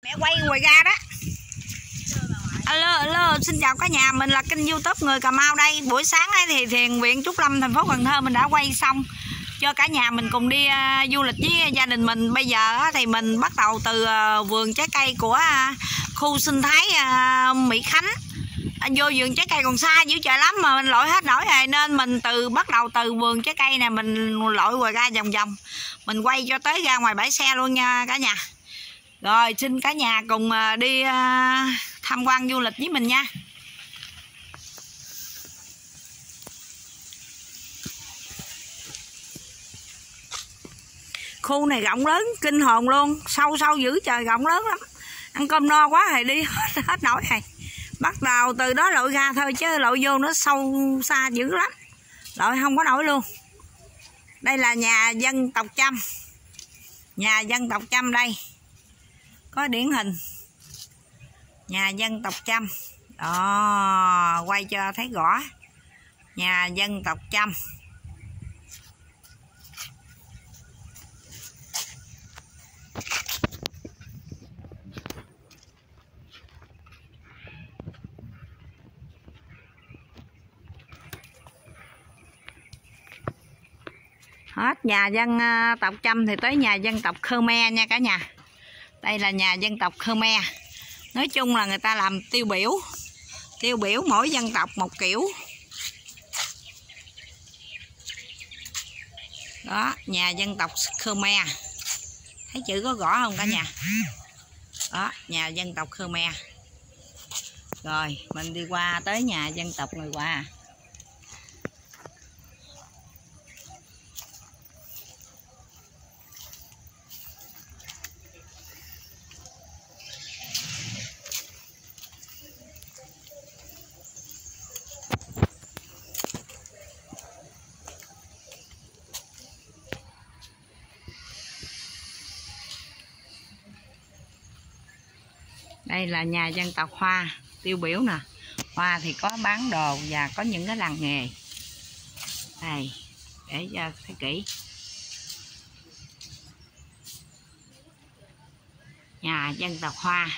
Mẹ quay ngoài ra đó. Alo, xin chào cả nhà, mình là kênh YouTube Người Cà Mau đây. Buổi sáng ấy thì thiền viện Trúc Lâm, thành phố Cần Thơ mình đã quay xong cho cả nhà mình cùng đi du lịch với gia đình mình. Bây giờ thì mình bắt đầu từ vườn trái cây của khu sinh thái Mỹ Khánh. Vô vườn trái cây còn xa dữ trời lắm mà mình lội hết nổi rồi, nên mình bắt đầu từ vườn trái cây này mình lội ngoài ra vòng vòng, mình quay cho tới ra ngoài bãi xe luôn nha cả nhà. Rồi xin cả nhà cùng đi tham quan du lịch với mình nha. Khu này rộng lớn kinh hồn luôn, sâu dữ trời, rộng lớn lắm. Ăn cơm no quá rồi đi hết nổi rồi. Bắt đầu từ đó lội ra thôi chứ lội vô nó sâu xa dữ lắm, lội không có nổi luôn. Đây là nhà dân tộc Chăm. Nhà dân tộc Chăm đây. Có điển hình nhà dân tộc Chăm đó, quay cho thấy rõ nhà dân tộc Chăm. Hết nhà dân tộc Chăm thì tới nhà dân tộc Khmer nha cả nhà. Đây là nhà dân tộc Khmer. Nói chung là người ta làm tiêu biểu mỗi dân tộc một kiểu. Đó, nhà dân tộc Khmer. Thấy chữ có rõ không cả nhà? Đó, nhà dân tộc Khmer. Rồi, mình đi qua tới nhà dân tộc người Hoa. Đây là nhà dân tộc Hoa, tiêu biểu nè. Hoa thì có bán đồ và có những cái làng nghề. Đây, để cho thấy kỹ. Nhà dân tộc Hoa.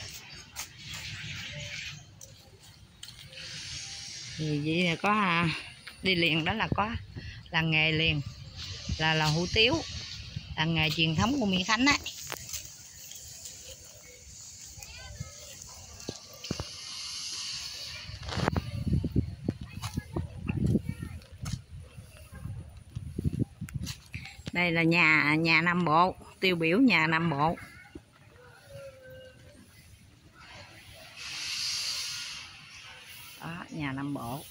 Thì vậy là có đi liền, đó là có làng nghề liền là hủ tiếu, làng nghề truyền thống của Mỹ Khánh ấy. Đây là nhà Nam Bộ, tiêu biểu nhà Nam Bộ. Đó, nhà Nam Bộ.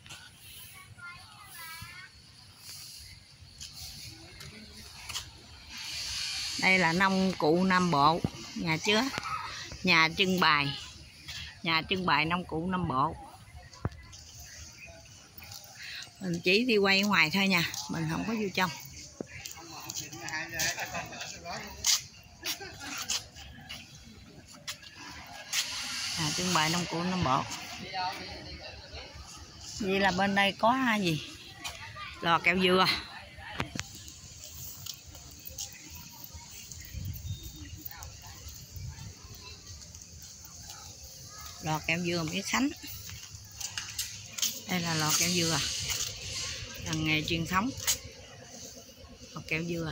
Đây là nông cụ Nam Bộ, nhà trưng bày nông cụ Nam Bộ. Mình chỉ đi quay ngoài thôi nha, mình không có vô trong. Trưng bày nông cụ Nam Bộ. Vậy là bên đây có gì? Lò kẹo dừa. Lò kẹo dừa Mỹ Khánh. Đây là lò kẹo dừa, làng nghề truyền thống. Lò kẹo dừa.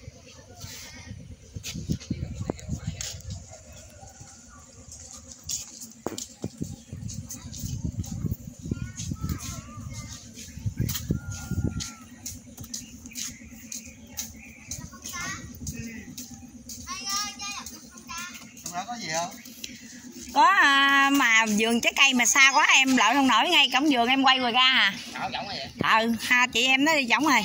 Có gì không? Có mà vườn trái cây mà xa quá em lội không nổi, ngay cổng vườn em quay rồi ra ha chị em nó đi trỏng rồi.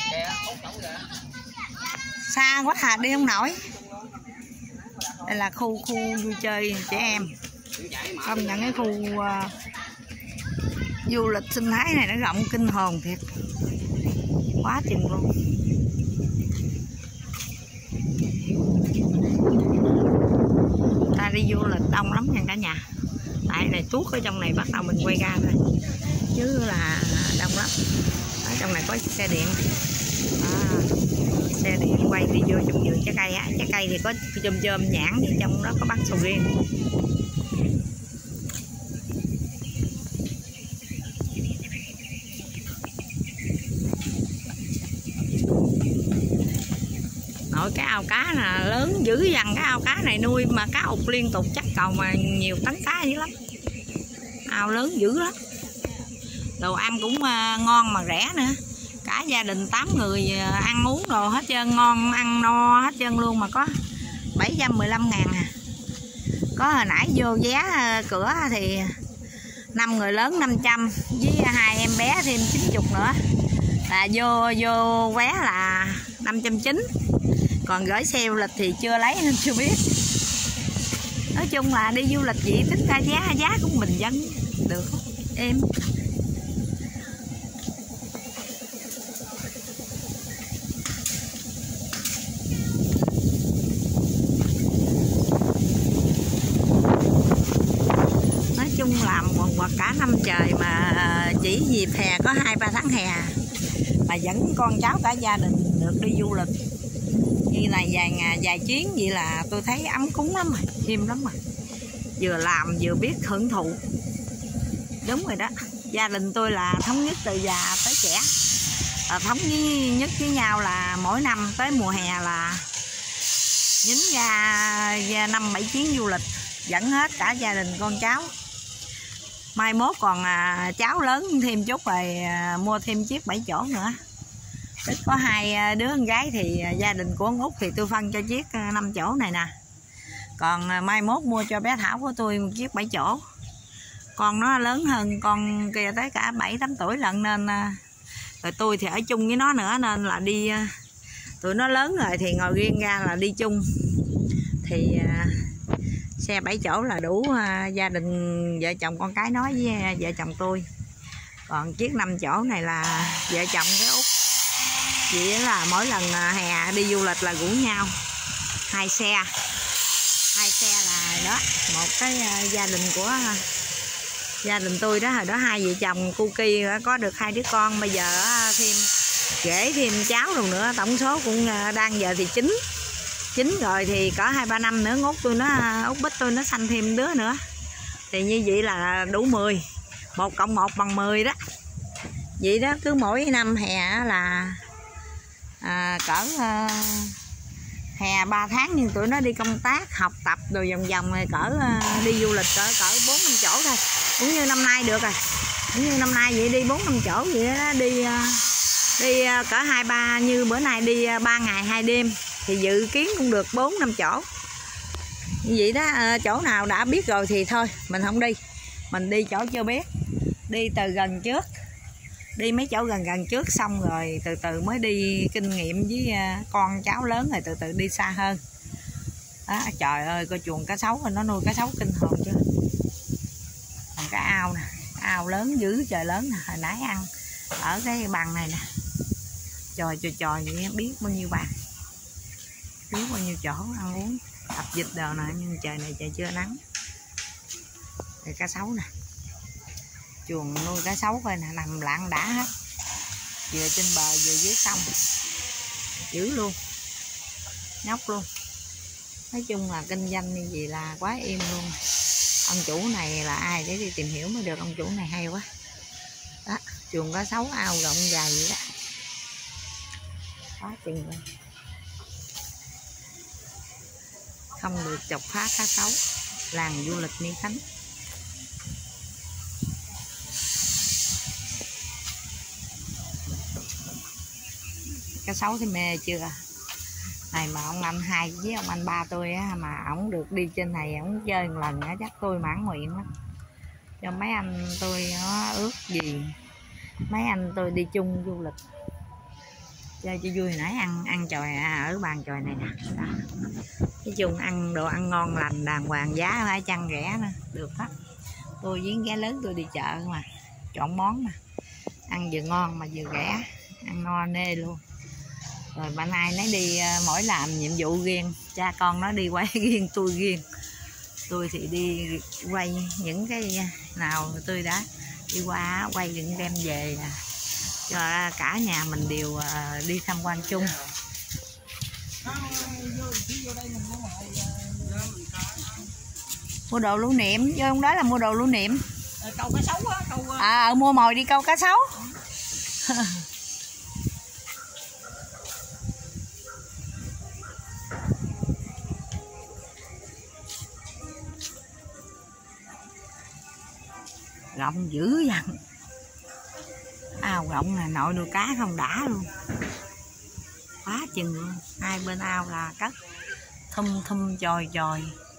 Xa quá đi không nổi. Đây là khu vui chơi trẻ em. Công nhận cái khu du lịch sinh thái này nó rộng kinh hồn thiệt, quá chừng luôn. Ta đi du lịch đông lắm nha cả nhà. Tại này tuốt ở trong này bắt đầu mình quay ra thôi, chứ là đông lắm. Ở trong này có xe điện. xe điện quay đi vô trong vườn trái cây á. Trái cây thì có chôm nhãn với trong đó có bắp sầu riêng. Nội cái ao cá là lớn dữ dằn, cái ao cá này nuôi mà cá ụt liên tục chắc còn mà nhiều tấn cá dữ lắm. Ao lớn dữ lắm. Đồ ăn cũng ngon mà rẻ nữa. Cả gia đình 8 người ăn uống đồ hết trơn, ngon, ăn no hết trơn luôn mà có 715.000 à. Có hồi nãy vô vé cửa thì 5 người lớn 500 với 2 em bé thêm 90 nữa. Là vô vé là 590. Còn gửi xe du lịch thì chưa lấy nên chưa biết. Nói chung là đi du lịch vậy tính ra giá cũng bình dân được em. Nói chung làm quần cả năm trời mà chỉ dịp hè có 2-3 tháng hè mà dẫn con cháu cả gia đình được đi du lịch như này vài chuyến vậy là tôi thấy ấm cúng lắm rồi, êm lắm rồi. Vừa làm vừa biết hưởng thụ. Đúng rồi đó. Gia đình tôi là thống nhất từ già tới trẻ. Thống nhất với nhau là mỗi năm tới mùa hè là nhính ra 5-7 chuyến du lịch, dẫn hết cả gia đình con cháu. Mai mốt còn cháu lớn thêm chút rồi mua thêm chiếc 7 chỗ nữa. Tức có 2 đứa con gái thì gia đình của ông Út thì tôi phân cho chiếc 5 chỗ này nè. Còn mai mốt mua cho bé Thảo của tôi một chiếc 7 chỗ. Con nó lớn hơn con kia tới cả 7-8 tuổi lận nên rồi tôi thì ở chung với nó nữa nên là đi tụi nó lớn rồi thì ngồi riêng ra là đi chung. Thì xe 7 chỗ là đủ gia đình vợ chồng con cái nói với vợ chồng tôi. Còn chiếc 5 chỗ này là vợ chồng cái Út. Chỉ là mỗi lần hè đi du lịch là rủ nhau 2 xe là đó. Một cái gia đình của gia đình tôi đó, hồi đó 2 vợ chồng cu Kỳ có được 2 đứa con, bây giờ thêm rể thêm cháu rồi nữa, tổng số cũng đang giờ thì 9 rồi thì có 2-3 năm nữa Út tôi nó Út Bích tôi nó sanh thêm đứa nữa thì như vậy là đủ 10. 1 cộng 1 bằng 10 đó. Vậy đó, cứ mỗi năm hè là cỡ hè 3 tháng nhưng tụi nó đi công tác học tập rồi vòng rồi cỡ đi du lịch cỡ 4-5 chỗ thôi. Cũng như năm nay được rồi, cũng như năm nay vậy đi 4-5 chỗ vậy đó. Đi cỡ 2-3 như bữa nay đi 3 ngày 2 đêm thì dự kiến cũng được 4-5 chỗ như vậy đó. Chỗ nào đã biết rồi thì thôi mình không đi, mình đi chỗ chưa biết, đi từ gần trước, đi mấy chỗ gần trước xong rồi từ từ mới đi kinh nghiệm với con cháu lớn rồi từ từ đi xa hơn đó. Trời ơi coi chuồng cá sấu rồi, nó nuôi cá sấu kinh hồn chưa. Còn cái ao nè, ao lớn dữ trời, lớn nè, hồi nãy ăn ở cái bằng này nè, tròi vậy biết bao nhiêu bàn, biết bao nhiêu chỗ ăn uống tập dịch đồ nè. Nhưng trời này trời chưa nắng. Rồi cá sấu nè, chuồng nuôi cá sấu coi nè, nằm lặng đã hết, vừa trên bờ vừa dưới sông, dữ luôn, nhóc luôn. Nói chung là kinh doanh như vậy là quá im luôn. Ông chủ này là ai để đi tìm hiểu mới được, ông chủ này hay quá đó. Chuồng cá sấu ao rộng dài vậy đó, quá chừng luôn. Không được chọc phá cá sấu, làng du lịch Mỹ Khánh. Cá sấu thì mê chưa này mà ông anh hai với ông anh ba tôi á, mà ổng được đi trên này ổng chơi một lần á chắc tôi mãn nguyện lắm. Cho mấy anh tôi nó ước gì mấy anh tôi đi chung du lịch chơi cho vui. Hồi nãy ăn chòi ở bàn chòi này nè, nói chung ăn đồ ăn ngon lành đàng hoàng, giá phải chăng rẻ nữa được hết. Tôi với gái lớn tôi đi chợ mà chọn món mà ăn vừa ngon mà vừa rẻ, ăn no nê luôn. Rồi bạn ai nấy đi mỗi làm nhiệm vụ riêng, cha con nó đi quay riêng, tôi riêng. Tôi thì đi quay những cái nào tôi đã đi qua quay những đem về cho cả nhà mình đều đi tham quan chung. Mua đồ lưu niệm, vô trong đó là mua đồ lưu niệm. Câu cá sấu á, câu... mua mồi đi câu cá sấu. Rộng dữ dằn. Ao rộng là nội nuôi cá không đã luôn. Quá chừng luôn. Hai bên ao là cất thum thum chòi chòi.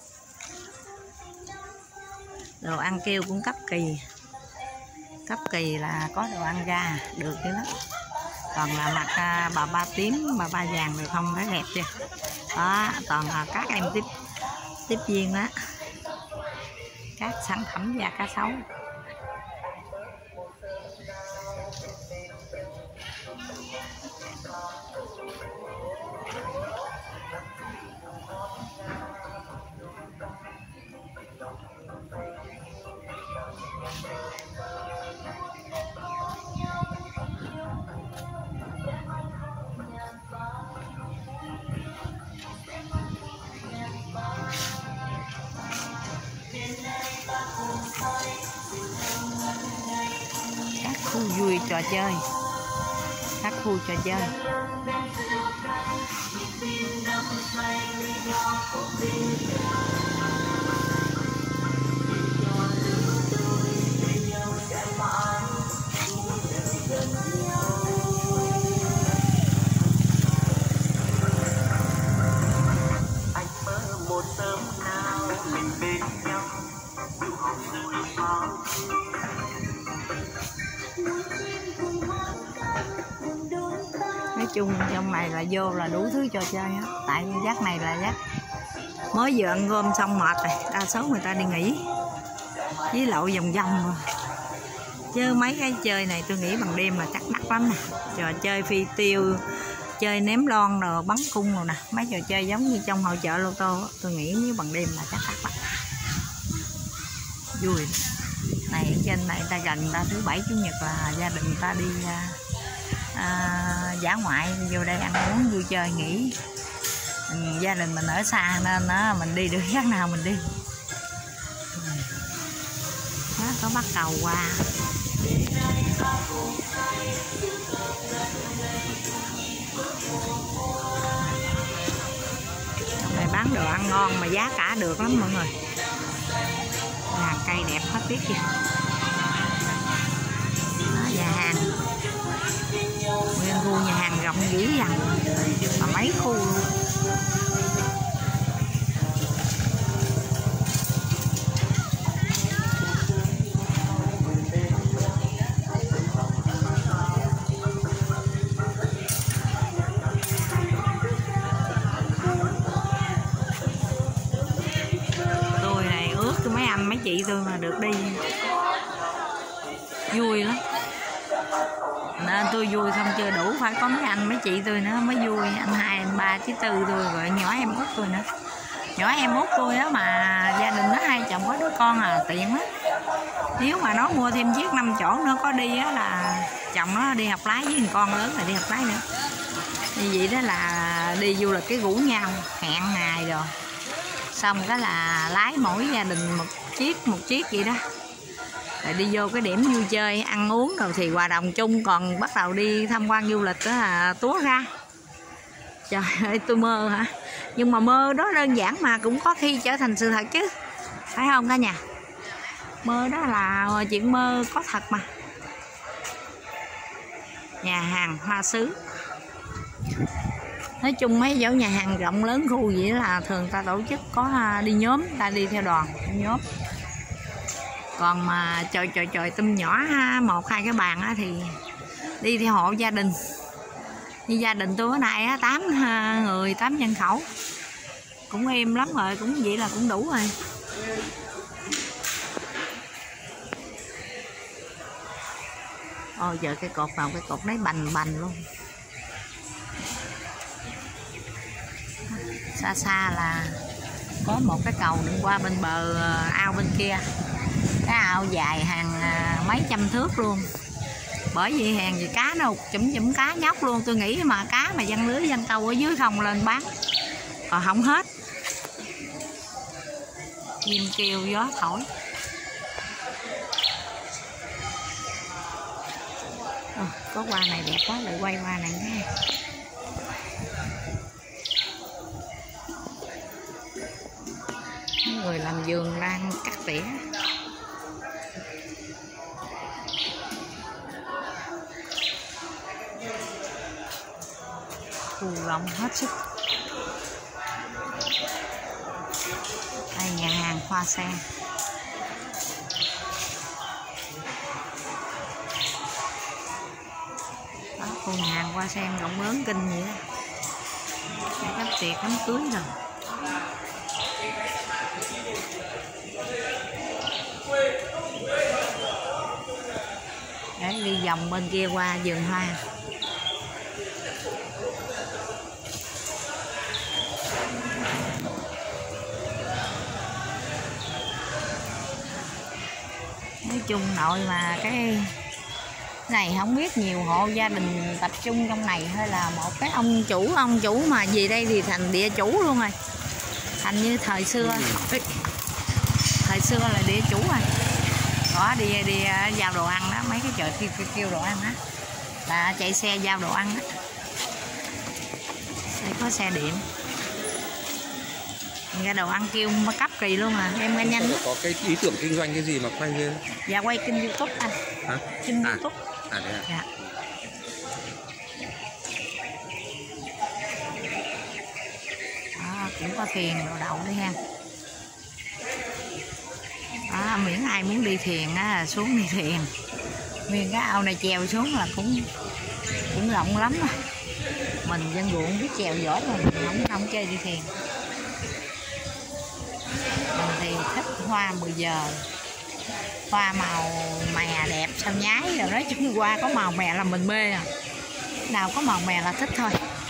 Đồ ăn kêu cũng cấp kỳ. Cấp kỳ là có đồ ăn ra được chứ đó. Còn là mặt bà ba tím, bà ba vàng thì không thấy đẹp chưa. Đó, toàn là các em tiếp viên đó. Các sản phẩm da cá sấu. Các khu vui trò chơi, các khu trò chơi. Nói chung trong này là vô là đủ thứ trò chơi á. Tại giác này là giác mới vừa ăn cơm xong mệt rồi, đa số người ta đi nghỉ với lậu vòng vòng rồi. Chứ mấy cái chơi này tôi nghĩ bằng đêm là chắc đắt lắm nè. Trò chơi phi tiêu, chơi ném lon rồi bắn cung rồi nè, mấy trò chơi giống như trong hội chợ lô tô á, tôi nghĩ nếu bằng đêm là chắc đắt lắm. Vui này, ở trên này ta gần ta thứ bảy chủ nhật là gia đình ta đi dã ngoại vô đây ăn uống vui chơi nghỉ. Gia đình mình ở xa nên mình đi được chắc nào mình đi. Đó, có bắt cầu qua. Này bán đồ ăn ngon mà giá cả được lắm mọi người. Hàng cây đẹp hết biết kìa. Đó, nhà hàng nguyên khu nhà hàng rộng dữ dằn mà mấy khu luôn. Tôi này ước cho mấy anh mấy chị tôi mà được đi vui lắm. Nên tôi vui không chưa đủ, phải có mấy anh mấy chị tôi nữa mới vui. Anh hai anh ba chứ tư tôi rồi nhỏ em út tôi nữa. Nhỏ em út tôi đó mà gia đình nó hai chồng có đứa con tiện lắm. Nếu mà nó mua thêm chiếc 5 chỗ nữa có đi á là chồng nó đi học lái với con lớn là đi học lái nữa. Như vậy đó là đi du lịch cái rủ nhau hẹn ngày rồi xong cái là lái mỗi gia đình một chiếc vậy đó. Rồi đi vô cái điểm vui chơi ăn uống rồi thì hòa đồng chung, còn bắt đầu đi tham quan du lịch đó là túa ra. Trời ơi tôi mơ hả? Nhưng mà mơ đó đơn giản mà cũng có khi trở thành sự thật chứ, phải không cả nhà? Mơ đó là chuyện mơ có thật mà. Nhà hàng Hoa Sứ. Nói chung mấy chỗ nhà hàng rộng lớn khu vậy là thường ta tổ chức có đi nhóm, ta đi theo đoàn nhóm. Còn mà trò tôm nhỏ 1-2 cái bàn thì đi theo hộ gia đình. Như gia đình tôi ở này 8 người 8 nhân khẩu cũng êm lắm rồi, cũng vậy là cũng đủ rồi. Ôi giờ cái cột nào cái cột đấy bành luôn. Xa xa là có một cái cầu đi qua bên bờ ao bên kia. Cái ao dài hàng mấy trăm thước luôn. Bởi vì hàng gì cá nó chủm cá nhóc luôn. Tôi nghĩ mà cá mà giăng lưới giăng câu ở dưới không lên bán còn không hết. chim kêu gió thổi. Có hoa này đẹp quá, lại quay hoa này nha. Người làm vườn đang cắt tỉa. Khu rộng hết sức. Đây nhà hàng hoa sen. Đó, khu nhà hàng hoa sen rộng lớn kinh vậy đó. Đám tiệc đám cưới rồi. Đấy, đi vòng bên kia qua vườn hoa. Nói chung nội mà cái này không biết nhiều hộ gia đình tập trung trong này hay là một cái ông chủ mà gì đây thì thành địa chủ luôn rồi, thành như thời xưa là địa chủ rồi. Có đi giao đồ ăn đó, mấy cái chợ kêu đồ ăn đó là chạy xe giao đồ ăn đó. Đây có xe điện ra đồ ăn kêu mà cấp kỳ luôn à, em ra nhanh đó. Có cái ý tưởng kinh doanh cái gì mà quay lên? Dạ quay kênh YouTube anh. Hả? Kênh YouTube. Đấy à? Dạ. Đó, cũng có thuyền đồ đậu đi ha. Đó, miễn ai muốn đi thuyền á xuống đi thuyền. Nguyên cái ao này chèo xuống là cũng rộng lắm rồi. Mình dân ruộng biết chèo giỏi rồi, mình không chơi đi thuyền. Mình thì thích hoa 10 giờ, hoa màu mè đẹp sao nhái rồi, nói chung hoa có màu mè là mình mê à, nào có màu mè là thích thôi.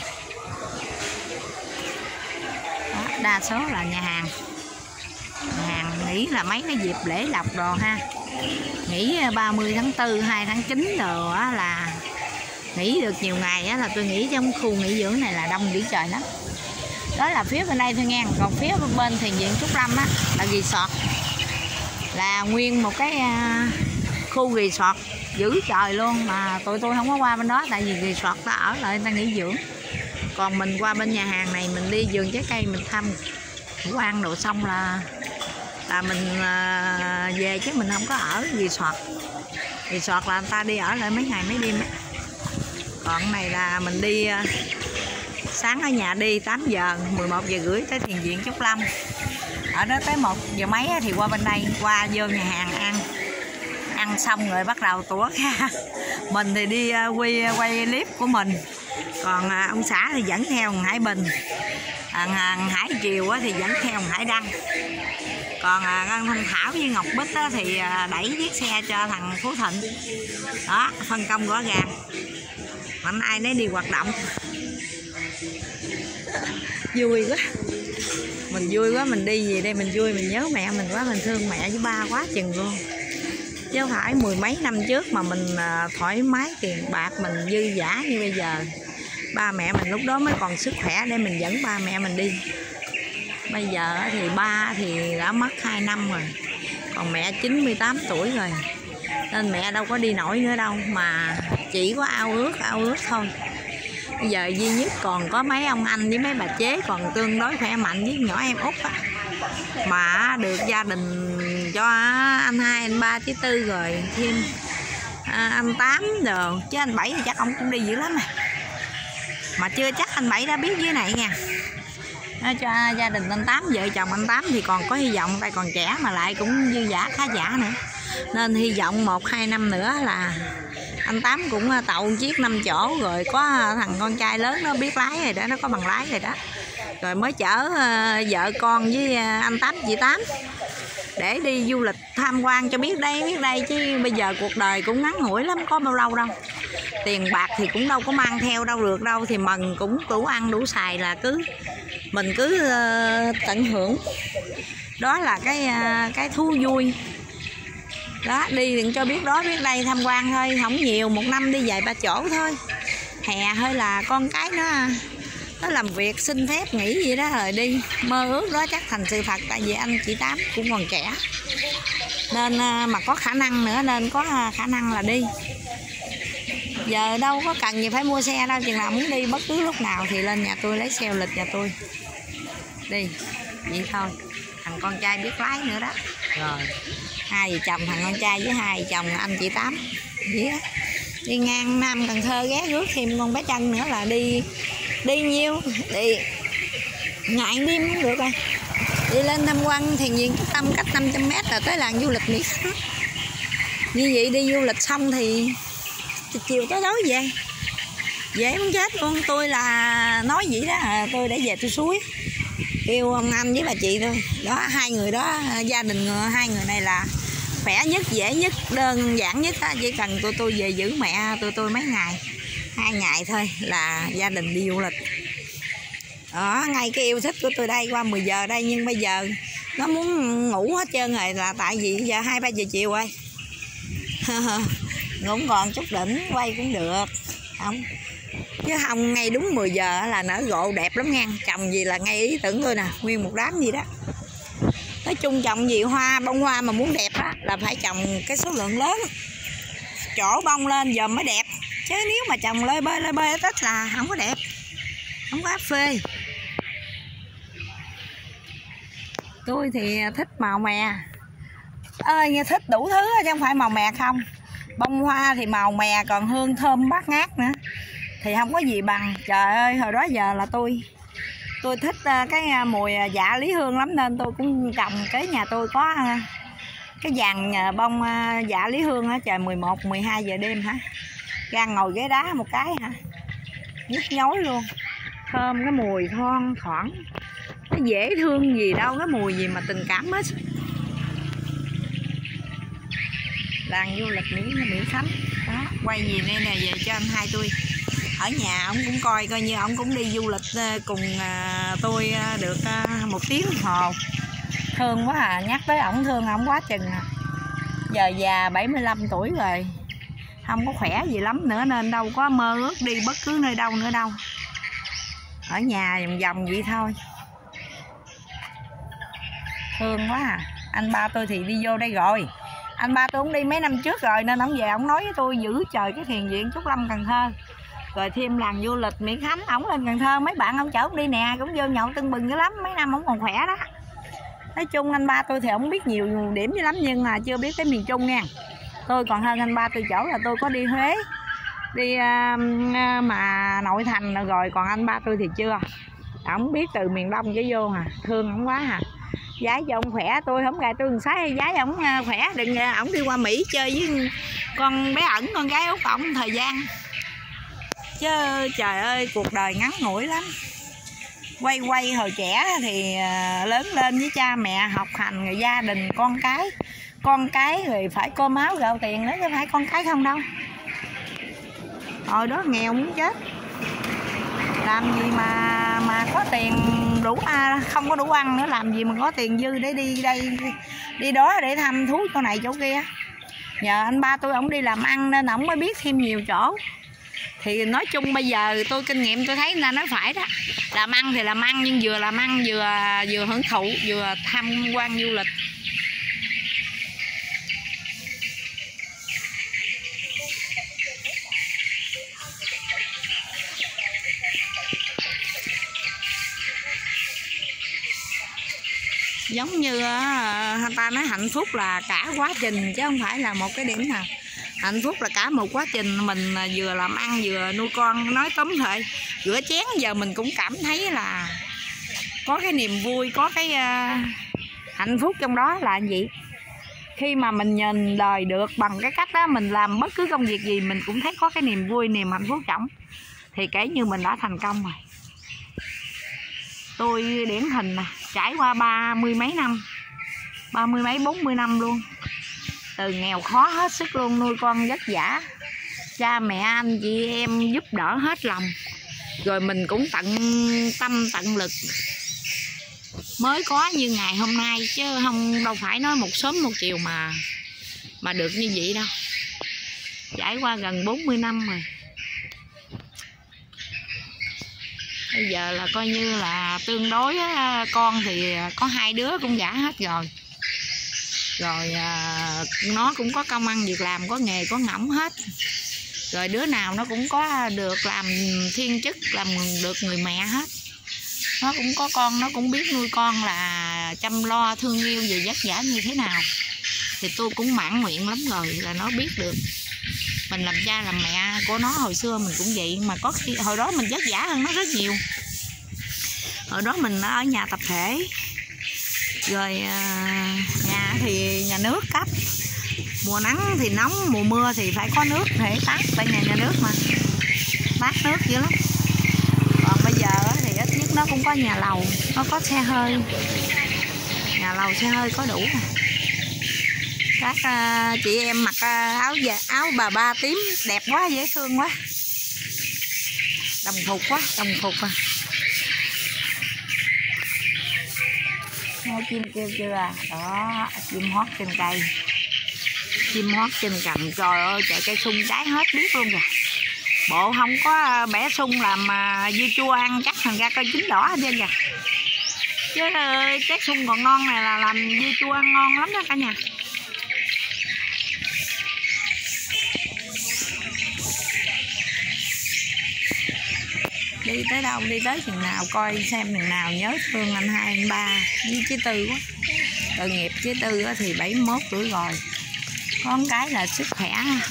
Đó, đa số là nhà hàng nghỉ là mấy cái dịp lễ lộc rồi ha, nghỉ 30 tháng 4, 2 tháng 9 rồi á, là nghỉ được nhiều ngày á, là tôi nghĩ trong khu nghỉ dưỡng này là đông dữ trời lắm. Đó là phía bên đây thôi nghe, còn phía bên thiền viện Trúc Lâm á là resort, là nguyên một cái khu resort dữ trời luôn, mà tôi không có qua bên đó tại vì resort ta ở lại người ta nghỉ dưỡng. Còn mình qua bên nhà hàng này mình đi vườn trái cây mình thăm quan đồ xong là mình về, chứ mình không có ở resort là người ta đi ở lại mấy ngày mấy đêm ấy. Còn này là mình đi sáng ở nhà đi 8 giờ 11 giờ rưỡi tới thiền viện Trúc Lâm, ở đó tới 1 giờ mấy thì qua bên đây, qua vô nhà hàng ăn xong rồi bắt đầu tủa ra. Mình thì đi quay clip của mình, còn ông xã thì dẫn theo Hải Bình, Hải Triều thì dẫn theo Hải Đăng, còn Thanh Thảo với Ngọc Bích thì đẩy chiếc xe cho thằng Phú Thịnh. Đó, phân công rõ ràng, mạnh ai nấy đi hoạt động. Vui quá, mình vui quá, mình đi về đây mình vui, mình nhớ mẹ mình quá, mình thương mẹ với ba quá chừng luôn, chứ không phải 10 mấy năm trước mà mình thoải mái tiền bạc, mình dư dả như bây giờ. Ba mẹ mình lúc đó mới còn sức khỏe để mình dẫn ba mẹ mình đi. Bây giờ thì ba thì đã mất 2 năm rồi, còn mẹ 98 tuổi rồi, nên mẹ đâu có đi nổi nữa đâu, mà chỉ có ao ước thôi. Bây giờ duy nhất còn có mấy ông anh với mấy bà chế còn tương đối khỏe mạnh, với nhỏ em út á, mà được gia đình cho anh 2, anh 3, chứ 4 rồi thêm anh 8 rồi, chứ anh 7 thì chắc ông cũng đi dữ lắm mà chưa chắc anh 7 đã biết dưới này nha. Nó cho gia đình anh 8, vợ chồng anh 8 thì còn có hy vọng, tại còn trẻ mà lại cũng dư dả khá giả nữa, nên hy vọng 1-2 năm nữa là anh 8 cũng tậu chiếc 5 chỗ rồi, có thằng con trai lớn nó biết lái rồi đó, nó có bằng lái rồi đó, rồi mới chở vợ con với anh 8 chị 8 để đi du lịch tham quan cho biết đây, chứ bây giờ cuộc đời cũng ngắn ngủi lắm, có bao lâu đâu, tiền bạc thì cũng đâu có mang theo đâu được đâu, thì mần cũng đủ ăn đủ xài, là mình cứ tận hưởng, đó là cái thú vui đó. Đi đừng cho biết đó biết đây tham quan thôi, không nhiều, 1 năm đi vài 3 chỗ thôi, hè hơi là con cái nó nó làm việc xin phép nghỉ gì đó rồi đi. Mơ ước đó chắc thành sự thật, tại vì anh chị Tám cũng còn trẻ nên mà có khả năng nữa nên có khả năng là đi. Giờ đâu có cần gì phải mua xe đâu, chừng nào muốn đi bất cứ lúc nào thì lên nhà tôi lấy xe lịch nhà tôi đi, vậy thôi. Thằng con trai biết lái nữa đó. Rồi hai vợ chồng, thằng con trai với hai vợ chồng anh chị Tám vậy đó. Đi ngang Nam Cần Thơ ghé rước thêm con bé Trân nữa là đi nhiêu đi ngại đêm cũng được rồi. Đi lên tham quan thiền viện Trúc Lâm cách 500 m là tới làng du lịch Mỹ Khánh. Như vậy đi du lịch xong thì chiều tới tối về dễ muốn chết luôn. Tôi là nói vậy đó, tôi để về tôi suối kêu ông anh với bà chị thôi đó, hai người đó, gia đình hai người này là khỏe nhất, dễ nhất, đơn giản nhất đó. Chỉ cần tôi về giữ mẹ tôi mấy ngày, 2 ngày thôi là gia đình đi du lịch đó. Ngay cái yêu thích của tôi đây qua 10 giờ đây, nhưng bây giờ nó muốn ngủ hết trơn rồi, là tại vì giờ 2-3 giờ chiều rồi ngủ còn chút đỉnh quay cũng được không, chứ không ngay đúng 10 giờ là nở rộ đẹp lắm nha. Trồng gì là ngay ý tưởng tôi nè, nguyên một đám gì đó. Nói chung trồng gì hoa, bông hoa mà muốn đẹp á là phải trồng cái số lượng lớn, chỗ bông lên giờ mới đẹp, chứ nếu mà trồng lơi bơi ít là không có đẹp, không có áp phê. Tôi thì thích màu mè ơi, thích đủ thứ chứ không phải màu mè không. Bông hoa thì màu mè, còn hương thơm bát ngát nữa thì không có gì bằng. Trời ơi, hồi đó giờ là tôi thích cái mùi dạ lý hương lắm nên tôi cũng trồng. Cái nhà tôi có cái dàn bông dạ lý hương á. Trời 11-12 giờ đêm hả, ra ngồi ghế đá một cái hả, nhức nhối luôn. Thơm, cái mùi thon thoảng, nó dễ thương gì đâu, cái mùi gì mà tình cảm hết. Làng du lịch Mỹ Khánh đó, quay gì đây nè về cho anh hai tôi ở nhà, ông cũng coi như ông cũng đi du lịch cùng tôi được 1 tiếng đồng hồ. Thương quá à, nhắc tới ổng thương ổng quá chừng à. Giờ già 75 tuổi rồi, không có khỏe gì lắm nữa nên đâu có mơ ước đi bất cứ nơi đâu nữa đâu, ở nhà vòng vòng vậy thôi. Thương quá à. Anh ba tôi thì đi vô đây rồi, anh ba tôi cũng đi mấy năm trước rồi nên ông về ông nói với tôi giữ trời cái thiền viện Trúc Lâm Cần Thơ, rồi thêm làng du lịch Mỹ Khánh. Ổng lên Cần Thơ mấy bạn ông chở ông đi nè, cũng vô nhậu tưng bừng dữ lắm, mấy năm ổng còn khỏe đó. Nói chung anh ba tôi thì ổng biết nhiều điểm dữ lắm nhưng mà chưa biết tới miền Trung nha. Tôi còn hơn anh ba tôi chỗ là tôi có đi Huế, đi mà nội thành rồi, còn anh ba tôi thì chưa. Ổng biết từ miền Đông trở vô à, thương ổng quá à. Giái cho ông khỏe, tôi không gài tôi sái, giái ổng khỏe, đừng ổng đi qua Mỹ chơi với con bé ẩn, con gái út ổng thời gian. Chứ trời ơi cuộc đời ngắn ngủi lắm. Quay hồi trẻ thì lớn lên với cha mẹ, học hành, rồi gia đình, con cái rồi phải cơm áo gạo tiền nữa, chứ phải con cái không đâu. Hồi đó nghèo muốn chết, làm gì mà có tiền đủ không có đủ ăn nữa, làm gì mà có tiền dư để đi đây đi đó để thăm thú chỗ này chỗ kia. Nhờ anh ba tôi ổng đi làm ăn nên ổng mới biết thêm nhiều chỗ. Thì nói chung bây giờ tôi kinh nghiệm tôi thấy là nói phải đó, làm ăn thì làm ăn nhưng vừa làm ăn vừa hưởng thụ, vừa tham quan du lịch. Giống như người ta nói hạnh phúc là cả quá trình chứ không phải là một cái điểm nào. Hạnh phúc là cả một quá trình, mình vừa làm ăn vừa nuôi con. Nói tóm lại rửa chén giờ mình cũng cảm thấy là có cái niềm vui, có cái hạnh phúc trong đó là gì. Khi mà mình nhìn đời được bằng cái cách đó, mình làm bất cứ công việc gì mình cũng thấy có cái niềm vui, niềm hạnh phúc trọng, thì kể như mình đã thành công rồi. Tôi điển hình nè, trải qua 30 mấy năm, 30 mấy 40 năm luôn, từ nghèo khó hết sức luôn, nuôi con vất vả, cha mẹ anh chị em giúp đỡ hết lòng, rồi mình cũng tận tâm tận lực mới có như ngày hôm nay, chứ không đâu phải nói một sớm một chiều mà được như vậy đâu. Trải qua gần 40 năm rồi. Bây giờ là coi như là tương đối con thì có 2 đứa cũng gả hết rồi. Rồi nó cũng có công ăn việc làm, có nghề có ngỗng hết. Rồi đứa nào nó cũng có được làm thiên chức, làm được người mẹ hết. Nó cũng có con, nó cũng biết nuôi con là chăm lo thương yêu về vất vả như thế nào. Thì tôi cũng mãn nguyện lắm rồi, là nó biết được. Mình làm cha làm mẹ của nó hồi xưa mình cũng vậy, mà có khi hồi đó mình vất vả hơn nó rất nhiều. Hồi đó mình ở nhà tập thể, rồi nhà thì nhà nước cấp, mùa nắng thì nóng, mùa mưa thì phải có nước để tát, tại nhà nước mà tát nước dữ lắm. Còn bây giờ thì ít nhất nó cũng có nhà lầu, nó có xe hơi, nhà lầu xe hơi có đủ. Các chị em mặc áo bà ba tím đẹp quá, dễ thương quá, đồng phục quá, đồng phục à. Nghe chim kêu chưa à? Đó, chim hót trên cây, chim hót trên cành. Trời ơi, chạy cây sung trái hết biết luôn kìa. Bộ không có bẻ sung làm dưa chua ăn chắc thành ra cây chín đỏ hết trơn kìa. Chứ trái sung còn ngon này là làm dưa chua ăn ngon lắm đó cả nhà. Đi tới đâu, đi tới chừng nào, coi xem chừng nào nhớ thương anh 2, anh 3 với chế Tư quá. Tội nghiệp chế Tư thì 71 tuổi rồi. Có một cái là sức khỏe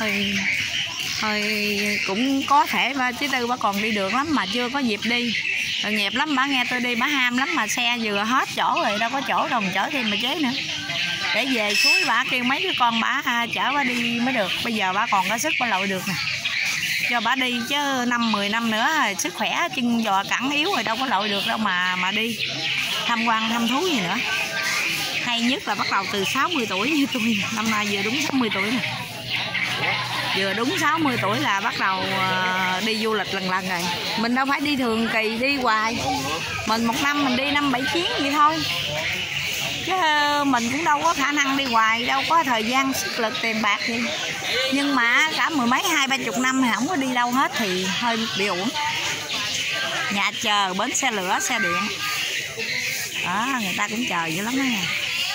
hơi cũng có thể chế Tư bà còn đi được lắm mà chưa có dịp đi. Tội nghiệp lắm, bà nghe tôi đi bà ham lắm mà xe vừa hết chỗ rồi, đâu có chỗ đâu mà chở thêm mà chế nữa. Để về suối bà kêu mấy đứa con bà chở bà đi mới được. Bây giờ bà còn có sức bà lội được nè, cho bà đi chứ 5-10 năm nữa sức khỏe chân giò cẳng yếu rồi đâu có lội được đâu mà đi tham quan thăm thú gì nữa. Hay nhất là bắt đầu từ 60 tuổi như tôi, năm nay vừa đúng 60 tuổi nè, vừa đúng 60 tuổi là bắt đầu đi du lịch lần rồi. Mình đâu phải đi thường kỳ đi hoài, mình một năm mình đi 5-7 chuyến vậy thôi, chứ mình cũng đâu có khả năng đi hoài, đâu có thời gian sức lực tiền bạc gì. Nhưng mà cả 10 mấy 20-30 năm thì không có đi đâu hết thì hơi bị uổng. Nhà chờ bến xe lửa xe điện đó, người ta cũng chờ dữ lắm đó nha.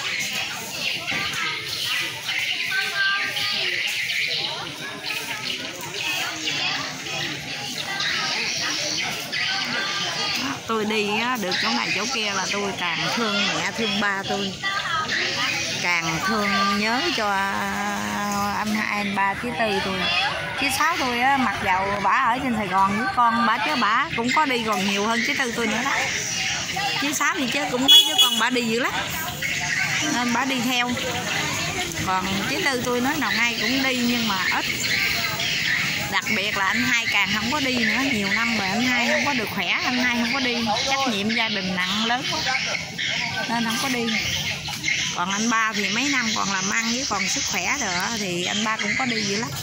Tôi đi được chỗ này chỗ kia là tôi càng thương mẹ thương ba tôi, càng thương nhớ cho anh 2, anh 3, chí Tư tôi. Chí 6 tôi mặc dầu bả ở trên Sài Gòn với con bả chứ bả cũng có đi còn nhiều hơn chí Tư tôi nữa đó. Chí 6 thì chứ cũng mấy đứa con bả đi dữ lắm nên bả đi theo. Còn chí Tư tôi nói nào ngay cũng đi nhưng mà ít. Đặc biệt là anh 2 càng không có đi nữa, nhiều năm rồi anh 2 không có được khỏe, anh 2 không có đi, trách nhiệm gia đình nặng lớn quá nên không có đi. Còn anh 3 thì mấy năm còn làm ăn với còn sức khỏe rồi thì anh 3 cũng có đi dữ lắm.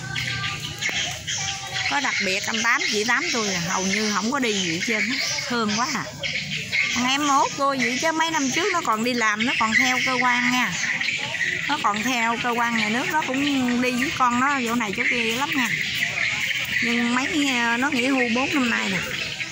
Có đặc biệt anh 8, chị 8 tôi là hầu như không có đi gì hết trơn, thương quá à. Còn em Mốt tôi vậy chứ mấy năm trước nó còn đi làm, nó còn theo cơ quan nha, nó còn theo cơ quan nhà nước, nó cũng đi với con nó chỗ này chỗ kia lắm nha. Nhưng mấy nó nghỉ hưu 4 năm nay nè.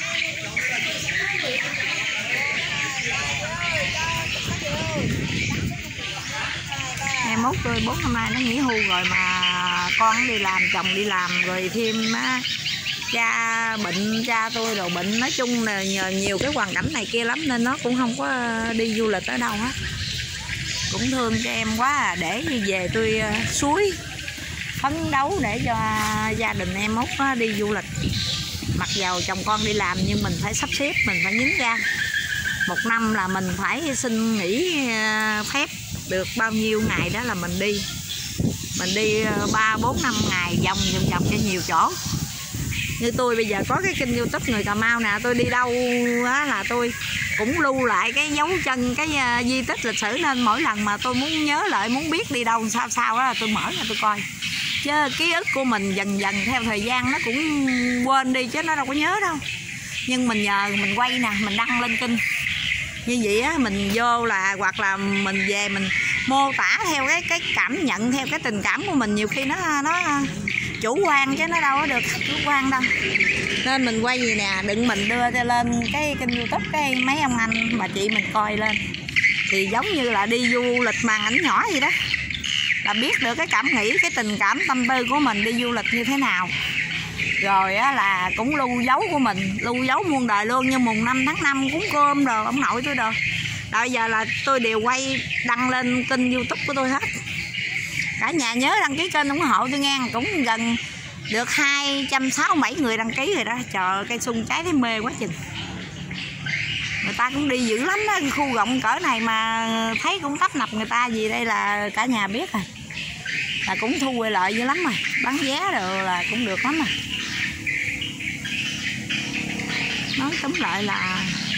Em Mốt tôi 4 năm nay nó nghỉ hưu rồi mà con nó đi làm, chồng đi làm, rồi thêm cha bệnh, cha tôi đồ bệnh, nói chung là nhờ nhiều cái hoàn cảnh này kia lắm nên nó cũng không có đi du lịch ở đâu hết. Cũng thương cho em quá à, để về tôi suối phấn đấu để cho gia đình em Mốt đi du lịch. Mặc dầu chồng con đi làm nhưng mình phải sắp xếp, mình phải nhín ra. Một năm là mình phải xin nghỉ phép được bao nhiêu ngày đó là mình đi. Mình đi 3-4-5 ngày vòng cho nhiều chỗ. Như tôi bây giờ có cái kênh YouTube Người Cà Mau nè, tôi đi đâu là tôi cũng lưu lại cái dấu chân, cái di tích lịch sử, nên mỗi lần mà tôi muốn nhớ lại, muốn biết đi đâu sao đó là tôi mở ra tôi coi. Chứ ký ức của mình dần dần theo thời gian nó cũng quên đi chứ nó đâu có nhớ đâu. Nhưng mình nhờ mình quay nè, mình đăng lên kênh như vậy á, mình vô là hoặc là mình về mình mô tả theo cái cảm nhận, theo cái tình cảm của mình, nhiều khi nó chủ quan chứ nó đâu có được chủ quan đâu. Nên mình quay gì nè, đừng mình đưa lên cái kênh YouTube cái mấy ông anh bà chị mình coi lên thì giống như là đi du lịch màn ảnh nhỏ vậy đó, là biết được cái cảm nghĩ, cái tình cảm tâm tư của mình đi du lịch như thế nào. Rồi á là cũng lưu dấu của mình, lưu dấu muôn đời luôn. Như mùng 5 tháng 5 cúng cơm rồi ông nội tôi rồi. Bây giờ là tôi đều quay đăng lên kênh YouTube của tôi hết. Cả nhà nhớ đăng ký kênh ủng hộ tôi nghe, cũng gần được 267 người đăng ký rồi đó. Trời ơi, cây sung trái thấy mê quá chừng. Người ta cũng đi dữ lắm đó, khu rộng cỡ này mà thấy cũng tấp nập người ta gì đây là cả nhà biết rồi. Là cũng thu về lợi dữ lắm rồi, bán vé rồi là cũng được lắm rồi. Nói tóm lại là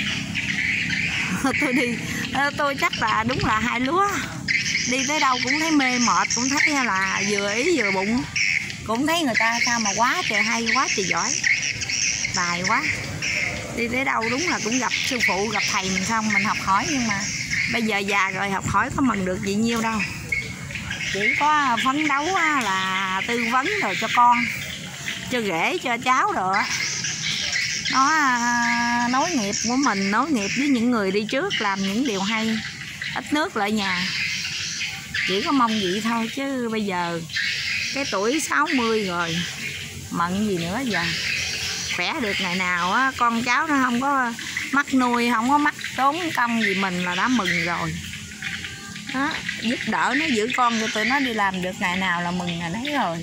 tôi chắc là đúng là hai lúa. Đi tới đâu cũng thấy mê mệt, cũng thấy là vừa ý vừa bụng. Cũng thấy người ta sao mà quá trời hay, quá trời giỏi, bài quá. Đi tới đâu đúng là cũng gặp sư phụ, gặp thầy mình xong mình học hỏi. Nhưng mà bây giờ già rồi học hỏi có mừng được gì nhiêu đâu. Chỉ có phấn đấu là tư vấn rồi cho con, cho rể, cho cháu rồi á. Nó nối nghiệp của mình, nối nghiệp với những người đi trước, làm những điều hay, ít nước lợi nhà. Chỉ có mong vậy thôi chứ bây giờ cái tuổi 60 rồi, mận gì nữa giờ. Khỏe được ngày nào á, con cháu nó không có mắc nuôi, không có mắc tốn công gì mình là đã mừng rồi. Đó, giúp đỡ nó, giữ con cho tụi nó đi làm được ngày nào là mừng ngày nấy rồi.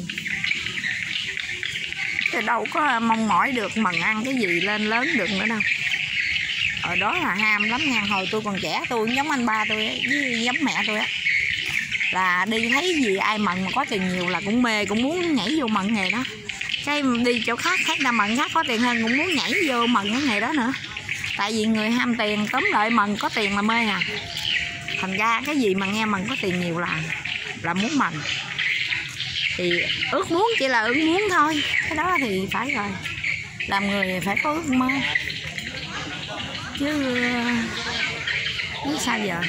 Chứ đâu có mong mỏi được mần ăn cái gì lên lớn được nữa đâu. Ở đó là ham lắm nha. Hồi tôi còn trẻ tôi cũng giống anh ba tôi ấy, với giống mẹ tôi á, là đi thấy gì ai mần mà có tiền nhiều là cũng mê, cũng muốn nhảy vô mần nghề đó. Cái đi chỗ khác thấy ra mần khác có tiền hơn cũng muốn nhảy vô mần cái nghề đó nữa. Tại vì người ham tiền, tóm lại mần có tiền là mê à. Thành ra cái gì mà nghe mần có tiền nhiều là muốn mần. Thì ước muốn chỉ là ước muốn thôi. Cái đó thì phải rồi. Làm người phải có ước mơ. Chứ biết sao giờ.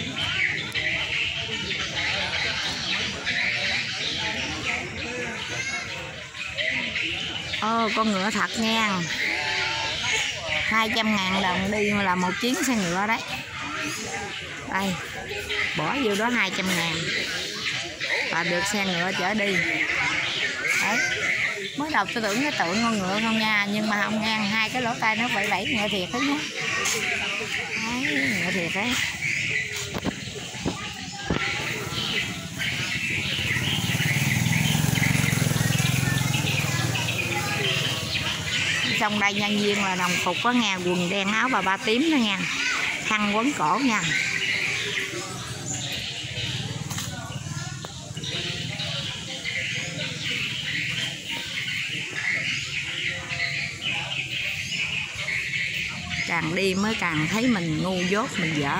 Con ngựa thật nha. 200.000 đồng đi là một chuyến xe ngựa đấy. Đây, bỏ vô đó 200.000 và được xe ngựa chở đi. Đấy. Mới đầu tôi tưởng cái tượng con ngựa không nha, nhưng mà không ngang, hai cái lỗ tai nó vẫy ngựa thiệt đó nhé. Đấy, ngựa thiệt đấy. Trong đây nhân viên là đồng phục có nghe, quần đen áo bà ba tím đó nha, khăn quấn cổ nha. Càng đi mới càng thấy mình ngu dốt, mình dở.